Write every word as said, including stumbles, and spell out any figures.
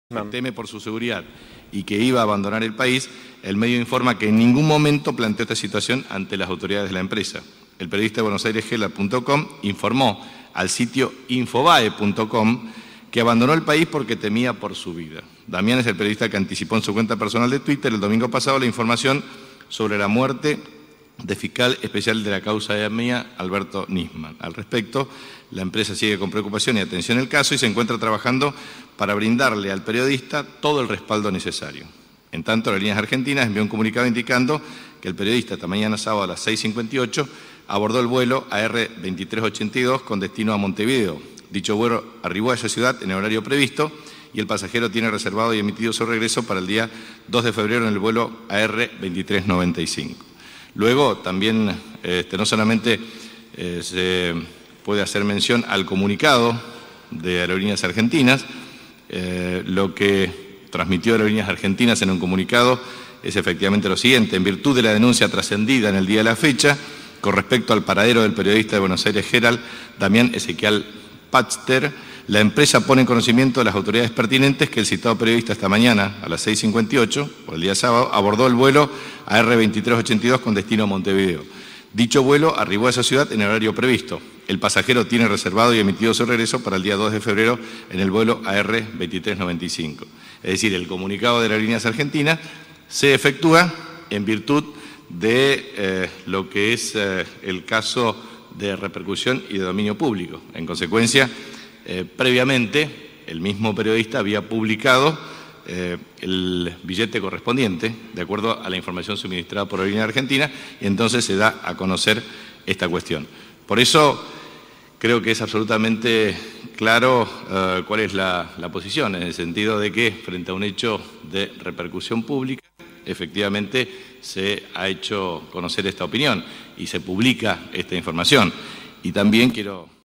que teme por su seguridad y que iba a abandonar el país, el medio informa que en ningún momento planteó esta situación ante las autoridades de la empresa. El periodista de Buenos Aires Herald punto com informó al sitio infobae punto com que abandonó el país porque temía por su vida. Damián es el periodista que anticipó en su cuenta personal de Twitter el domingo pasado la información sobre la muerte de fiscal especial de la causa de AMIA, Alberto Nisman. Al respecto, la empresa sigue con preocupación y atención el caso y se encuentra trabajando para brindarle al periodista todo el respaldo necesario. En tanto, Aerolíneas Argentinas envió un comunicado indicando que el periodista esta mañana sábado a las seis cincuenta y ocho abordó el vuelo A R veintitrés ochenta y dos con destino a Montevideo. Dicho vuelo arribó a esa ciudad en el horario previsto y el pasajero tiene reservado y emitido su regreso para el día dos de febrero en el vuelo A R veintitrés noventa y cinco. Luego también este, no solamente eh, se puede hacer mención al comunicado de Aerolíneas Argentinas, eh, lo que transmitió Aerolíneas Argentinas en un comunicado es efectivamente lo siguiente: en virtud de la denuncia trascendida en el día de la fecha, con respecto al paradero del periodista de Buenos Aires Herald, Damián Ezequiel Pachter, la empresa pone en conocimiento de las autoridades pertinentes que el citado periodista esta mañana a las seis cincuenta y ocho, por el día sábado, abordó el vuelo A R veintitrés ochenta y dos con destino a Montevideo. Dicho vuelo arribó a esa ciudad en el horario previsto. El pasajero tiene reservado y emitido su regreso para el día dos de febrero en el vuelo A R veintitrés noventa y cinco. Es decir, el comunicado de Aerolíneas Argentinas se efectúa en virtud de eh, lo que es eh, el caso de repercusión y de dominio público. En consecuencia, eh, previamente, el mismo periodista había publicado eh, el billete correspondiente, de acuerdo a la información suministrada por Aerolíneas Argentinas, y entonces se da a conocer esta cuestión. Por eso, creo que es absolutamente claro eh, cuál es la, la posición, en el sentido de que, frente a un hecho de repercusión pública, efectivamente se ha hecho conocer esta opinión y se publica esta información. Y también quiero